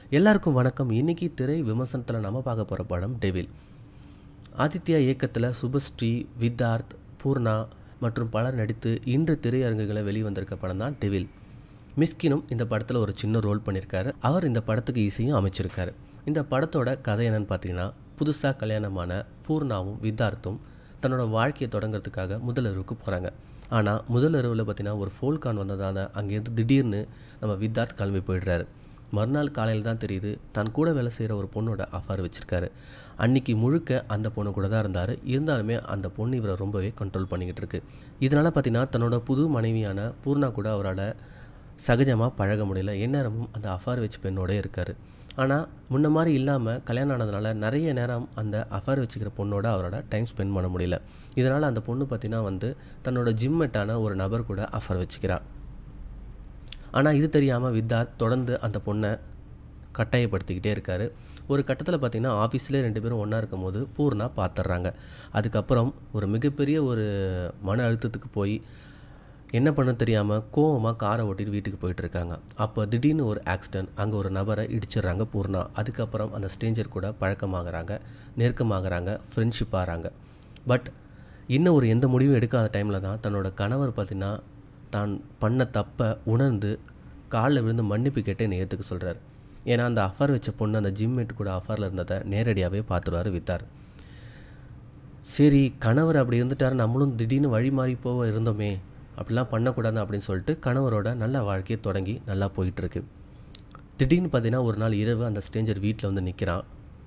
எல்லாருக்கும் வணக்கம். இன்னைக்கு திரை விமர்சனத்தில் நம்ம பார்க்க போகிற படம் டெவில். ஆதித்யா இயக்கத்தில் சுபஸ்ரீ, வித்தார்த், பூர்ணா மற்றும் பலர் நடித்து இன்று திரையரங்குகளை வெளிவந்திருக்க படம் தான் டெவில். மிஸ்கினும் இந்த படத்தில் ஒரு சின்ன ரோல் பண்ணியிருக்காரு. அவர் இந்த படத்துக்கு இசையும் அமைச்சிருக்காரு. இந்த படத்தோட கதை என்னன்னு பார்த்தீங்கன்னா, புதுசாக கல்யாணமான பூர்ணாவும் வித்தார்த்தும் தன்னோட வாழ்க்கையை தொடங்கிறதுக்காக முதலிரவுக்கு போகிறாங்க. ஆனால் முதலிரவில் பார்த்தீங்கன்னா ஒரு ஃபோன் கால் வந்ததால் அங்கேருந்து திடீர்னு நம்ம வித்தார்த் கிளம்பி போயிடுறாரு. மறுநாள் காலையில் தான் தெரியுது தான் கூட வேலை செய்கிற ஒரு பொண்ணோட அஃபேர் வச்சுருக்காரு. அன்றைக்கி முழுக்க அந்த பொண்ணு கூட தான் இருந்தார். இருந்தாலுமே அந்த பொண்ணு இவரை ரொம்பவே கண்ட்ரோல் பண்ணிக்கிட்டு இருக்கு. இதனால் பார்த்தீங்கன்னா தன்னோட புது மனைவியான பூர்ணா கூட அவரால் சகஜமாக பழக முடியல. எந்நேரமும் அந்த அஃபேர் வச்சு பெண்ணோடே இருக்கார். ஆனால் முன்ன மாதிரி இல்லாமல் கல்யாணம் ஆனதுனால நிறைய நேரம் அந்த அஃபேர் வச்சுக்கிற பொண்ணோட அவரோட டைம் ஸ்பெண்ட் பண்ண முடியல. இதனால் அந்த பொண்ணு பார்த்திங்கன்னா தன்னோட ஜிம்மேட்டான ஒரு நபர் கூட அஃபேர் வச்சுக்கிறா. ஆனால் இது தெரியாமல் வித்தார்த் தொடர்ந்து அந்த பொண்ணை கட்டாயப்படுத்திக்கிட்டே இருக்கார். ஒரு கட்டத்தில் பார்த்திங்கன்னா ஆஃபீஸ்லேயே 2 பேரும் ஒன்றா இருக்கும் போது பூர்ணா பார்த்துட்றாங்க. அதுக்கப்புறம் ஒரு மிகப்பெரிய ஒரு மன அழுத்தத்துக்கு போய் என்ன பண்ண தெரியாமல் கோவமாக காரை ஓட்டிட்டு வீட்டுக்கு போயிட்டுருக்காங்க. அப்போ திடீர்னு ஒரு ஆக்சிடென்ட், அங்கே ஒரு நபரை இடிச்சிடுறாங்க பூர்ணா. அதுக்கப்புறம் அந்த ஸ்ட்ரேஞ்சர் கூட பழக்கமாகறாங்க, நெருக்கமாகறாங்க, ஃப்ரெண்ட்ஷிப் ஆகிறாங்க. பட் இன்னும் ஒரு எந்த முடிவும் எடுக்காத டைமில் தான் தன்னோட கணவர் பார்த்திங்கன்னா தான் பண்ண தப்பை உணர்ந்து காலில் விழுந்து மன்னிப்பு கேட்டு என்னை ஏற்றுக்க சொல்கிறார். ஏன்னா அந்த அஃபேர் வச்ச பொண்ணு அந்த ஜிம்மேட் கூட அஃபேரில் இருந்ததை நேரடியாகவே பார்த்துருவார் வித்தார். சரி, கணவர் அப்படி இருந்துட்டார், நம்மளும் திடீர்னு வழி மாறி போக இருந்தோமே, அப்படிலாம் பண்ணக்கூடாது அப்படின்னு சொல்லிட்டு கணவரோட நல்ல வாழ்க்கையை தொடங்கி நல்லா போயிட்டுருக்கு. திடீர்னு பார்த்தீங்கன்னா ஒரு நாள் இரவு அந்த ஸ்ட்ரேஞ்சர் வீட்டில் வந்து நிற்கிறான்.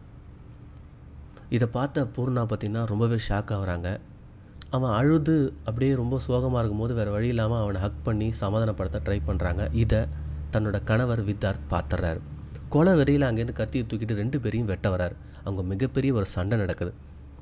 இதை பார்த்த பூர்ணா பார்த்திங்கன்னா ரொம்பவே ஷாக் ஆகுறாங்க. அவன் அழுது அப்படியே ரொம்ப சோகமாக இருக்கும்போது வேறு வழி இல்லாமல் அவனை ஹக் பண்ணி சமாதானப்படுத்த ட்ரை பண்ணுறாங்க. இதை தன்னோட கணவர் வித்தார்த் பார்த்துறாரு. கொலை வெறியில் அங்கேருந்து கத்தியை தூக்கிட்டு 2 பேரையும் வெட்ட வராரு. அவங்க மிகப்பெரிய ஒரு சண்டை நடக்குது.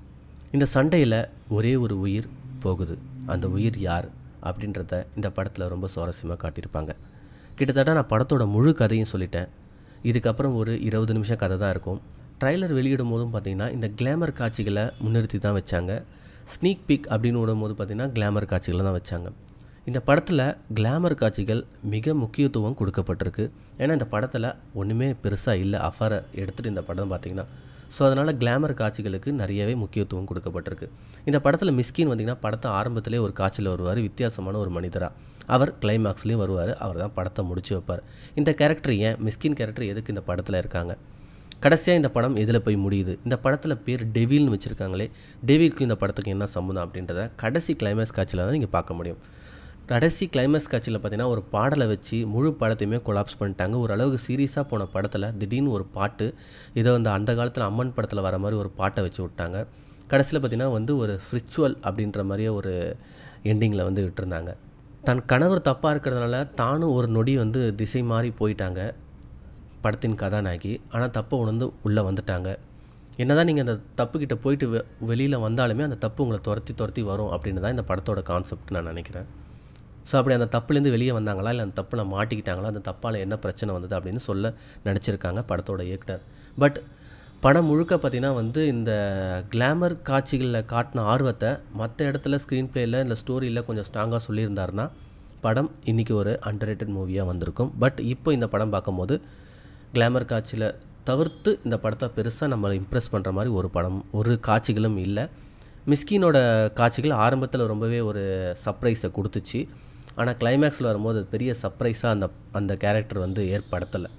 இந்த சண்டையில் ஒரே ஒரு உயிர் போகுது. அந்த உயிர் யார் அப்படின்றத இந்த படத்தில் ரொம்ப சுவாரஸ்யமாக காட்டியிருப்பாங்க. கிட்டத்தட்ட நான் படத்தோட முழு கதையும் சொல்லிட்டேன். இதுக்கப்புறம் ஒரு 20 நிமிஷம் கதை தான் இருக்கும். ட்ரைலர் வெளியிடும் போதும் பார்த்திங்கன்னா இந்த கிளாமர் காட்சிகளை முன்னிறுத்தி தான் வச்சாங்க. ஸ்னீக் பீக் அப்படின்னு விடும்போது பார்த்திங்கன்னா கிளாமர் காட்சிகளை தான் வச்சாங்க. இந்த படத்தில் கிளாமர் காட்சிகள் மிக முக்கியத்துவம் கொடுக்கப்பட்டிருக்கு. ஏன்னா இந்த படத்தில் ஒன்றுமே பெருசாக இல்லை. அஃபரை எடுத்துகிட்டு இந்த படம் பார்த்திங்கன்னா ஸோ அதனால் கிளாமர் காட்சிகளுக்கு நிறையவே முக்கியத்துவம் கொடுக்கப்பட்டிருக்கு. இந்த படத்தில் மிஸ்கின் பார்த்திங்கன்னா படத்தை ஆரம்பத்திலே ஒரு காட்சியில் வருவார், வித்தியாசமான ஒரு மனிதராக. அவர் கிளைமாக்ஸ்லேயும் வருவார். அவர் தான் படத்தை முடிச்சு வைப்பார். இந்த கேரக்டர் மிஸ்கின் கேரக்டர் எதுக்கு இந்த படத்தில் இருக்காங்க, கடைசியாக இந்த படம் எதில் போய் முடியுது, இந்த படத்தில் பேர் டெவில்னு வச்சுருக்காங்களே, டெவிலுக்கு இந்த படத்துக்கு என்ன சம்மந்தம் அப்படின்றத கடைசி கிளைமேக்ஸ் காட்சியில் தான் நீங்கள் பார்க்க முடியும். கடைசி கிளைமேக்ஸ் காட்சியில் பார்த்திங்கன்னா ஒரு பாடலை வச்சு முழு படத்தையுமே கொலாப்ஸ் பண்ணிட்டாங்க. ஓரளவுக்கு சீரியஸாக போன படத்தில் திடீர்னு ஒரு பாட்டு, ஏதோ அந்த காலத்தில் அம்மன் படத்தில் வர மாதிரி ஒரு பாட்டை வச்சு விட்டாங்க. கடைசியில் பார்த்திங்கன்னா ஒரு ஸ்பிரிச்சுவல் அப்படின்ற மாதிரியே ஒரு எண்டிங்கில் விட்டுருந்தாங்க. தன் கணவர் தப்பாக இருக்கிறதுனால தானும் ஒரு நொடி திசை மாறி போயிட்டாங்க படத்தின் கதாநாயகி. ஆனால் தப்பை உணர்ந்து உள்ளே வந்துட்டாங்க. என்ன தான் நீங்கள் அந்த தப்புக்கிட்ட போயிட்டு வெளியில் வந்தாலுமே அந்த தப்பு உங்களை துரத்தி வரும் அப்படின்னு தான் இந்த படத்தோட கான்செப்ட் நான் நினைக்கிறேன். ஸோ அப்படி அந்த தப்புலேருந்து வெளியே வந்தாங்களா, இல்லை அந்த தப்பில் மாட்டிக்கிட்டாங்களா, அந்த தப்பால் என்ன பிரச்சனை வந்தது அப்படின்னு சொல்ல நினச்சிருக்காங்க படத்தோட இயக்குனர். பட் படம் முழுக்க பார்த்திங்கன்னா இந்த கிளாமர் காட்சிகளில் காட்டின ஆர்வத்தை மற்ற இடத்துல ஸ்க்ரீன் பிளேயில் இல்லை ஸ்டோரியில் கொஞ்சம் ஸ்ட்ராங்காக சொல்லியிருந்தாருன்னா படம் இன்றைக்கி ஒரு அண்டர்ரேட்டட் மூவியாக வந்திருக்கும். பட் இப்போ இந்த படம் பார்க்கும்போது கிளாமர் காட்சியில் தவிர்த்து இந்த படத்தை பெருசாக நம்மளை இம்ப்ரெஸ் பண்ணுற மாதிரி ஒரு காட்சிகளும் இல்லை. மிஸ்கினோட காட்சிகள் ஆரம்பத்தில் ரொம்பவே ஒரு சர்ப்ரைஸை கொடுத்துச்சு. ஆனால் கிளைமேக்ஸில் வரும்போது பெரிய சர்ப்ரைஸாக அந்த கேரக்டர் ஏற்படுத்தலை.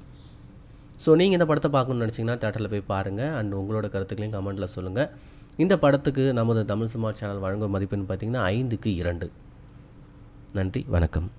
ஸோ நீங்கள் இந்த படத்தை பார்க்கணுன்னு நினச்சிங்கன்னா தியேட்டரில் போய் பாருங்கள். அண்ட் உங்களோட கருத்துக்களையும் கமெண்ட்டில் சொல்லுங்கள். இந்த படத்துக்கு நமது தமிழ் சினிமா சேனல் வழங்கும் மதிப்பெண் பார்த்திங்கன்னா 5க்கு 2. நன்றி, வணக்கம்.